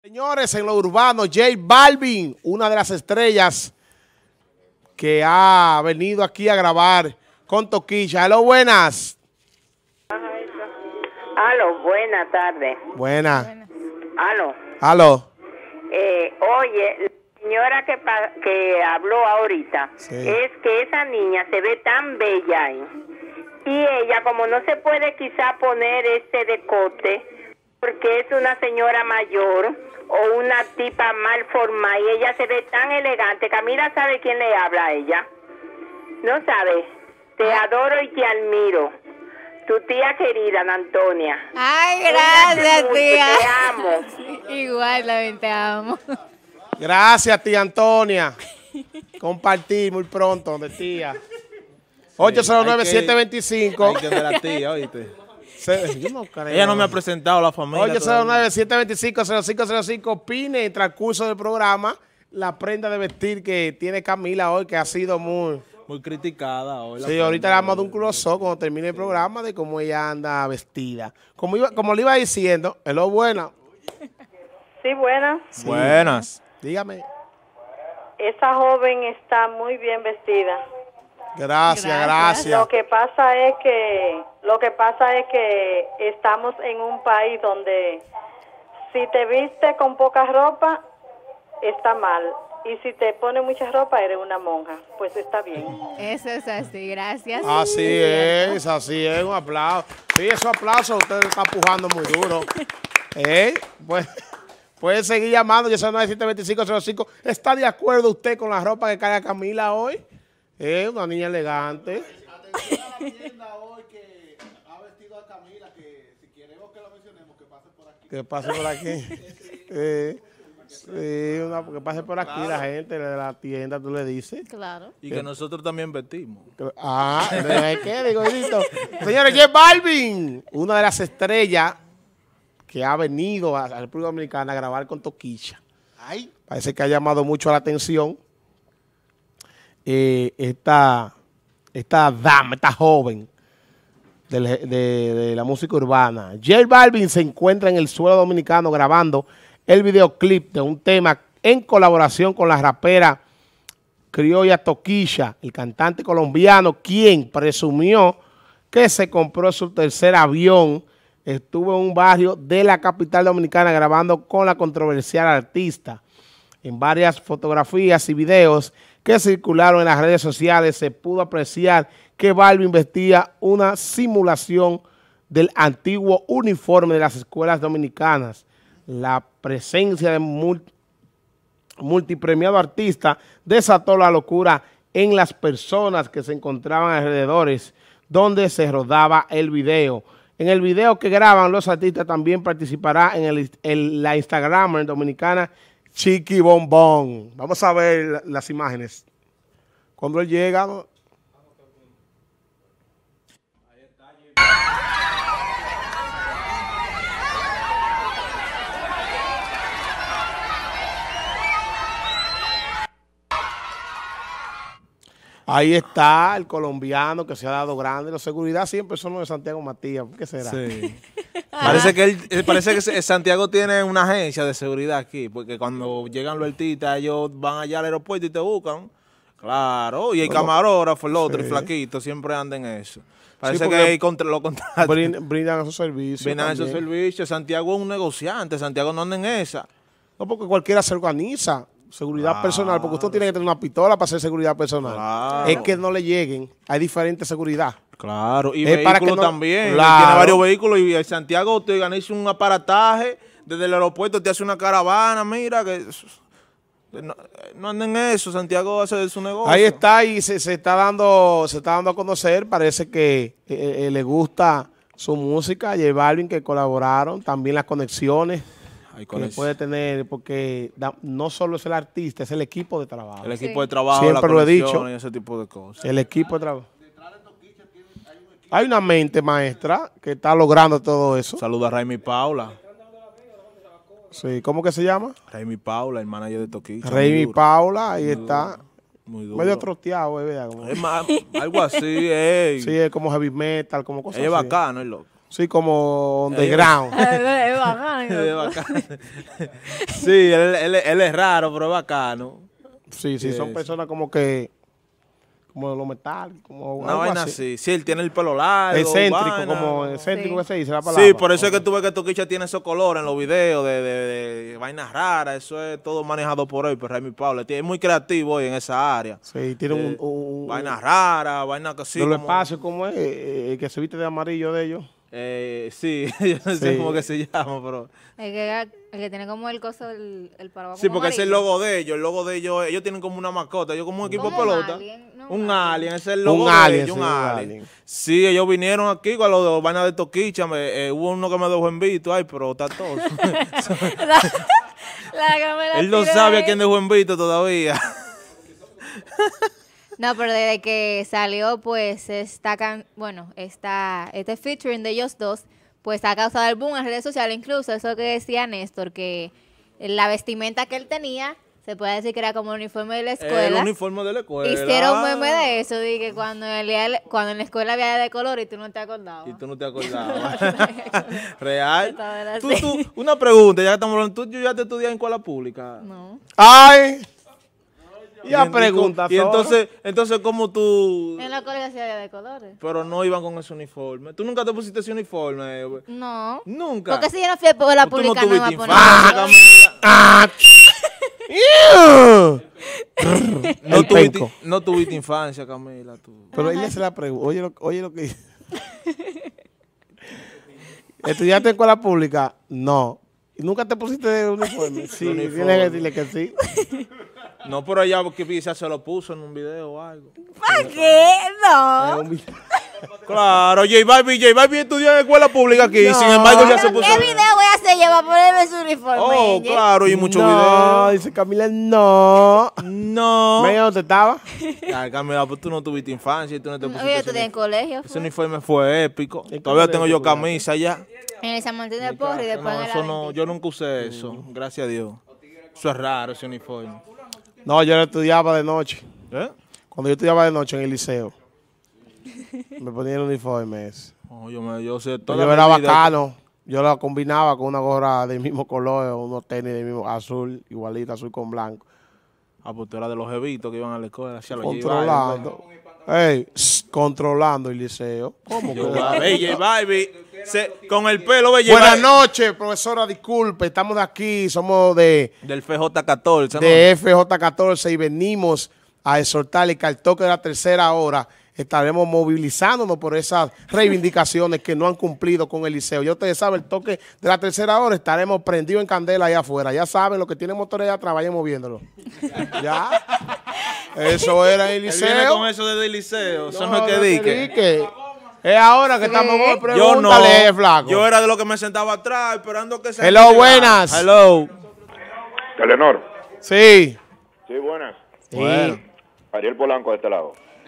Señores, en lo urbano, J Balvin, una de las estrellas que ha venido aquí a grabar con Toquilla. Hello, buenas. Aló, buena tarde. Buena. Aló. Aló. Oye, la señora que habló ahorita, Sí. es que esa niña se ve tan bella ahí. Y ella, como no se puede quizá poner este decote, porque es una señora mayor o una tipa mal formada, y ella se ve tan elegante. Camila sabe quién le habla a ella. No sabe. Te adoro y te admiro. Tu tía querida, Ana Antonia. Ay, gracias, Mucho, tía. te amo. Igual, también te amo. Gracias, tía Antonia. Compartir muy pronto, donde tía. 809-725. Hay que ver a la tía, ¿oíste? Yo no creo. Ella no me ha presentado a la familia. 809-725-0505. Opine en el transcurso del programa la prenda de vestir que tiene Camila hoy, que ha sido muy criticada hoy. Sí, ahorita le vamos a dar un close-up cuando termine el programa de cómo ella anda vestida. Como le iba diciendo, hello, buena. Sí, buena. Sí. Buenas. Dígame. Esa joven está muy bien vestida. Gracias. Lo que pasa es que estamos en un país donde si te viste con poca ropa está mal, y si te pone mucha ropa eres una monja. Pues está bien. Eso es así, gracias. Así es, un aplauso. Sí, esos aplausos usted está empujando muy duro. Pues puede seguir llamando, yo soy 925-05. ¿Está de acuerdo usted con la ropa que carga Camila hoy? Una niña elegante. Atención a la tienda hoy que ha vestido a Camila, que si queremos que lo mencionemos, que pase por aquí. Que pase por aquí. Que pase por aquí la gente de la tienda, tú le dices. Claro. Y que nosotros también vestimos. ¿Qué digo, Edito? Señores, J Balvin, una de las estrellas que ha venido a la República Dominicana a grabar con Toquilla. Parece que ha llamado mucho la atención esta dama, esta joven de la música urbana. J Balvin se encuentra en el suelo dominicano grabando el videoclip de un tema en colaboración con la rapera criolla Toquilla, el cantante colombiano, quien presumió que se compró su tercer avión. Estuvo en un barrio de la capital dominicana grabando con la controversial artista. En varias fotografías y videos que circularon en las redes sociales se pudo apreciar que Balvin vestía una simulación del antiguo uniforme de las escuelas dominicanas. La presencia de multipremiado artista desató la locura en las personas que se encontraban alrededores donde se rodaba el video. En el video que graban los artistas también participará en la Instagramer dominicana Chiqui Bombón. Vamos a ver las imágenes. Cuando él llega... Ahí está el colombiano que se ha dado grande. La seguridad siempre son los de Santiago Matías. ¿Qué será? Sí. parece que Santiago tiene una agencia de seguridad aquí, porque cuando llegan los artistas, ellos van allá al aeropuerto y te buscan. Claro, y el camarógrafo, el otro, el flaquito, siempre andan en eso. Parece que hay lo contrario. Brindan esos servicios. Brindan esos servicios. Santiago es un negociante, Santiago no anda en esa. No, porque cualquiera se organiza. Seguridad personal, porque usted tiene que tener una pistola para hacer seguridad personal. Claro. Es que no le lleguen. Hay diferentes seguridad. Claro, y Es para vehículos que no- también. Claro. Tiene varios vehículos y en Santiago te organiza un aparataje desde el aeropuerto, te hace una caravana, mira, que no anden en eso, Santiago hace su negocio. Ahí está y se está dando a conocer. Parece que le gusta su música, J Balvin, que colaboraron, también las conexiones que puede tener, porque no solo es el artista, es el equipo de trabajo. El equipo de trabajo, Siempre la lo he dicho. conexión y ese tipo de cosas. El equipo de trabajo. Hay una mente maestra que está logrando todo eso. Saluda a Raimi Paula. Sí, ¿cómo que se llama? Raimi Paula, el manager de Toquilla. Raimi Paula, ahí está. Muy duro. Medio troteado, ¿verdad? Es más, algo así, ey. Sí, es como heavy metal, como cosas Ella es así. bacano, el loco. Sí, como underground. Es bacano. Es bacano. Sí, él es raro, pero es bacano. Sí, son personas como que, como de lo metal, como Una algo vaina así. así. Sí, él tiene el pelo largo. Excéntrico, vaina. como excéntrico Sí. que se dice la palabra. Sí, por eso es que tú ves que Toquicha tiene esos colores en los videos de vainas raras. Eso es todo manejado por él, por Remy Paula. Es muy creativo hoy en esa área. Sí, tiene un Vainas raras, vainas que sí. de los como- espacios, como es, el que se viste de amarillo de ellos. Sí, yo no sé Sí. cómo que se llama, pero... El que tiene como el coso, el paraguas Sí, como porque ese es el amarillo. logo de ellos. El logo de ellos tienen como una mascota. Ellos como un equipo de Como un pelota. alien, ¿no? Un alien, ese es el logo Un de alien, ellos, sí, un un alien. alien. Sí, ellos vinieron aquí con los vainas de Toquicha. Hubo uno que me dejó en visto, ay, pero está todo. La que me la Él no tiró sabe a ahí. quién dejó en visto todavía. No, pero desde que salió, pues, este featuring de ellos dos, pues ha causado el boom en redes sociales, incluso eso que decía Néstor, que la vestimenta que él tenía, se puede decir que era como el uniforme de la El escuela. uniforme de la escuela. Hicieron meme de eso, de que cuando en la escuela había de color y tú no te acordabas. Y tú no te acordabas. Real. Estaba era Tú, así. una pregunta, ya que estamos hablando, ¿tú ya te estudias en escuela pública? No. ¡Ay! Ya Y- pregunta. Y entonces, ¿cómo tú...? En la colegio sí había de colores. Pero no iban con ese uniforme. ¿Tú nunca te pusiste ese uniforme? Güey? No. Nunca. Porque si yo no fui a escuela Tú no pública, no me iba a tuviste poner. infancia, Camila. ¡Ah! El penco. No tuviste infancia, Camila. Tú. Pero él le hace la pregunta. Oye lo que dice. ¿Estudiaste en escuela pública? No. ¿Y nunca te pusiste de uniforme? Sí, Uniforme. tienes que decirle que sí. No, pero ella que quizás se lo puso en un video o algo. ¿Para qué? No. Es un vi- Claro, J Balvin estudió en escuela pública aquí, No. sin embargo ya se ¿Pero puso... qué video voy a hacer yo para ponerme su uniforme? Oh, Angel? claro, y muchos No, videos. dice Camila, no. No. ¿Mira dónde estaba? Ay, Camila, pues tú no tuviste infancia y tú no te No, pusiste yo ese estudié en colegio. Ese uniforme fue épico. ¿En qué Todavía colegio tengo yo tú estudiaste? camisa ya. En el San Martín del Porro y después No, en el eso no, Aventino. yo nunca usé eso, gracias a Dios. Eso es raro, ese uniforme. No, yo lo estudiaba de noche. ¿Eh? Cuando yo estudiaba de noche en el liceo, me ponía el uniforme ese. No, yo sé Yo toda era mi vida- bacano. Yo la combinaba con una gorra del mismo color, unos tenis del mismo azul, igualito, azul con blanco. Ah, pues tú eras de los jevitos que iban a la escuela. hacia los Controlando. Ey, controlando el liceo. ¿Cómo que? J Balvin, con el pelo, ve, J Buenas Balvin, noches, profesora, disculpe, estamos de aquí, somos de del FJ14, ¿no? FJ14 y venimos a exhortarle que al toque de la tercera hora estaremos movilizándonos por esas reivindicaciones que no han cumplido con el liceo. Ya ustedes saben, el toque de la tercera hora estaremos prendidos en candela allá afuera. Ya saben, los que tienen motores allá atrás, vayan moviéndolo. Ya. Eso era en el Él viene liceo. con eso desde el liceo, eso no es que dique. que es ahora que estamos hoy, Yo no, pregúntale, flaco. yo era de los que me sentaba atrás esperando que se... Hello, buenas. Hello. Telenor. Sí. Sí, buenas. Bueno. Ariel Polanco de este lado.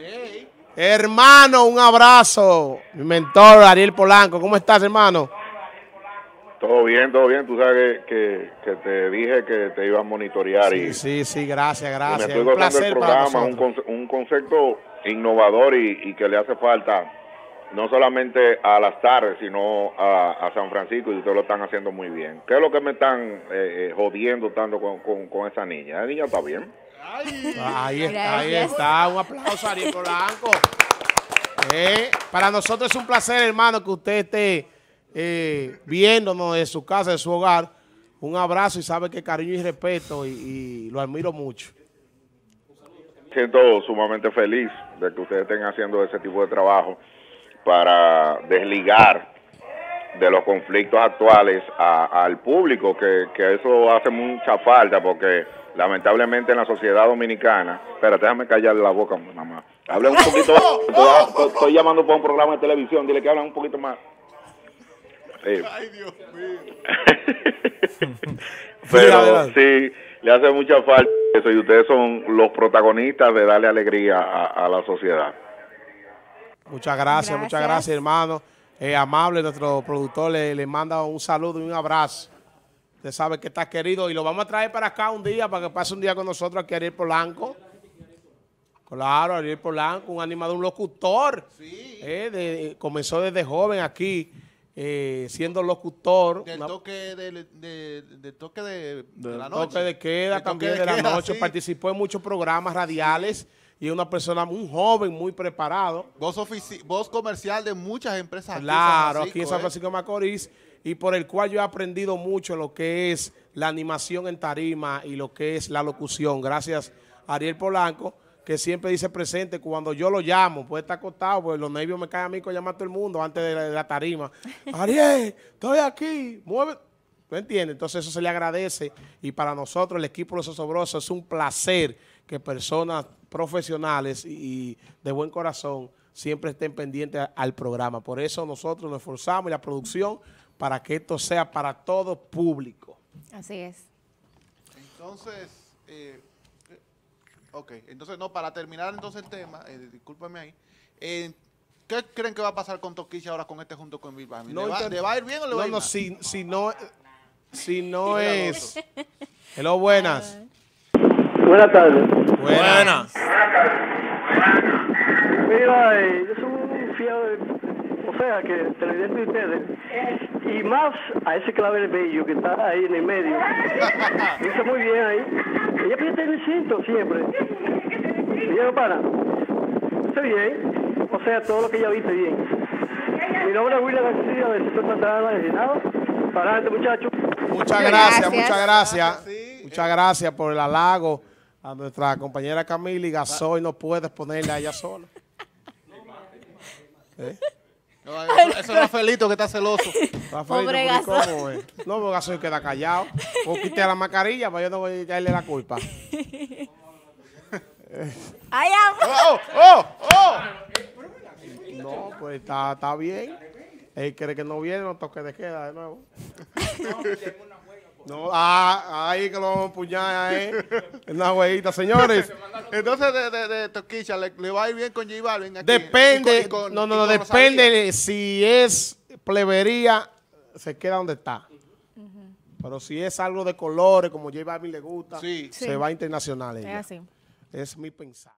Hermano, un abrazo. Mi mentor, Ariel Polanco. ¿Cómo estás, hermano? Todo bien, todo bien. Tú sabes que te dije que te iba a monitorear Sí, gracias, y me gracias. estoy Un gozando placer del para programa, nosotros. un concepto innovador y que le hace falta no solamente a las tardes, sino a San Francisco, y ustedes lo están haciendo muy bien. ¿Qué es lo que me están jodiendo tanto con esa niña? La niña está bien. Ahí Gracias. está. Un aplauso a Ariel Polanco. Para nosotros es un placer, hermano, que usted esté viéndonos de su casa, de su hogar. Un abrazo y sabe que cariño y respeto y lo admiro mucho. Siento sumamente feliz de que ustedes estén haciendo ese tipo de trabajo para desligar de los conflictos actuales al público, que eso hace mucha falta, porque lamentablemente en la sociedad dominicana... Espera, déjame callarle la boca, mamá. Habla un poquito más. Estoy llamando para un programa de televisión, dile que hablan un poquito más. Ay, Dios mío. Pero Adelante. sí, le hace mucha falta eso, y ustedes son los protagonistas de darle alegría a la sociedad. Muchas gracias, hermano. Amable, nuestro productor le manda un saludo y un abrazo. Usted sabe que está querido y lo vamos a traer para acá un día, para que pase un día con nosotros aquí Ariel Polanco. Claro, Ariel Polanco, un animador, un locutor. Comenzó desde joven aquí siendo locutor. Del toque de la noche. Toque de queda El también toque de la queda, noche. sí. Participó en muchos programas radiales y es una persona muy joven, muy preparado. Voz comercial de muchas empresas Claro, aquí aquí en San Francisco de Macorís, y por el cual yo he aprendido mucho lo que es la animación en tarima y lo que es la locución. Gracias a Ariel Polanco, que siempre dice presente cuando yo lo llamo. Puede estar acostado, pues los nervios me caen a mí con llamar a todo el mundo antes de la tarima. Ariel, estoy aquí, mueve. ¿Me entiendes? Entonces eso se le agradece, y para nosotros, el equipo de Los Osobrosos, es un placer que personas profesionales y de buen corazón siempre estén pendientes al programa. Por eso nosotros nos esforzamos y la producción para que esto sea para todo público. Así es. Entonces, ok, entonces no, para terminar entonces el tema, discúlpame ahí, ¿qué creen que va a pasar con Toquilla ahora con este junto con Bill Bami? No, ¿Le va a ir bien o le va a ir no, mal? si no es... Hello, buenas. Buenas tardes. Buenas. Mira, yo soy un fiel, o sea, que televidente de ustedes, y más a ese clavel bello que está ahí en el medio. Lo hizo muy bien ahí. Ella pide telecito siempre. ¿Y no para? Está bien. O sea, todo lo que ella dice bien. Mi nombre es William García, de Sector Santana, de Senado. Para adelante, muchachos. Muchas gracias, Gracias. muchas gracias. Sí. Muchas gracias por el halago a nuestra compañera Camila, y Gasoy no puedes ponerle a ella sola. No, eso es Rafaelito que está celoso. Pobre Rafaelito, Gasoy. ¿cómo es? No, porque Gasoy queda callado. O quite la mascarilla para yo no voy a echarle la culpa. ¡Ay, amor! ¡Oh! No, pues está bien. Él cree que no viene, no toque de queda de nuevo. No, ahí que lo vamos a empuñar ahí. Una huevita, señores. Entonces de Toquilla, ¿le va a ir bien con J Balvin aquí? Depende, Y con- no, y con depende Rosalía. de si es plebería, se queda donde está. Pero si es algo de colores, como J Balvin le gusta, Sí. se va internacional Es ella. así. Es mi pensar.